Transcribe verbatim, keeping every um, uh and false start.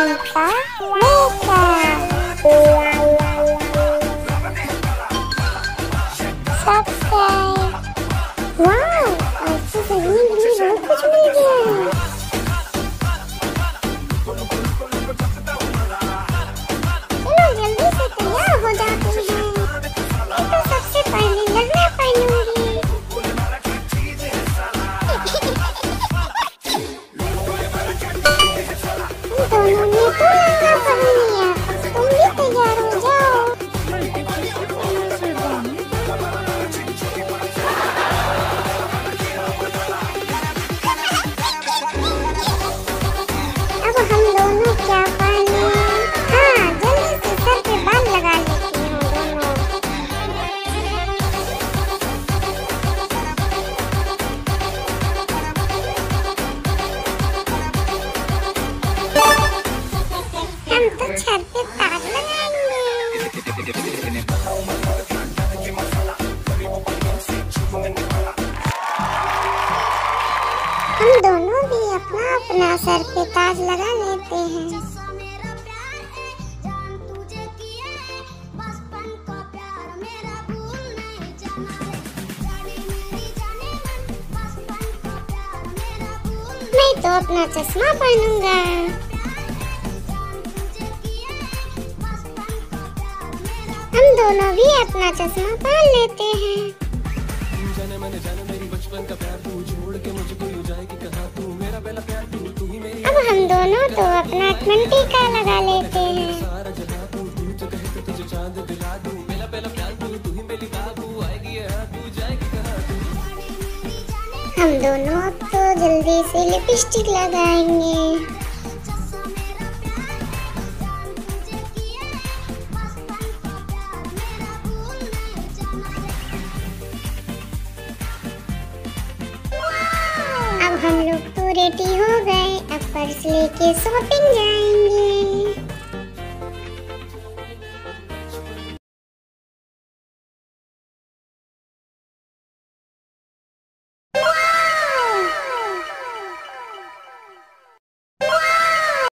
का सब्सक्राइब। वाह, आज तो सही में मुझे बहुत कुछ मिल गया। चलो जल्दी से तैयार हो जाते हैं। मैं तो सबसे पहले लहंगा पहनूंगी। दोनों ने तो लहंगा पहन लिया, अब तुम भी तैयार हो जाओ। अब हम दोनों क्या पहने? हाँ, जल्दी से सर पे बाल लगा लेती हूँ दोनों। हम तो छत पे ताज लगाएंगे। हम दोनों भी अपना अपना सर पे ताज लगा लेते हैं। मैं तो अपना चश्मा पहनूंगा। हम दोनों भी अपना चश्मा पहन लेते हैं। अब हम दोनों तो अपना ट्वेंटी का लगा लेते हैं। हम दोनों अब तो जल्दी से लिपस्टिक लगाएंगे। अब हम लोग तो रेडी हो गए, अब पर्स लेके शॉपिंग जाएंगे।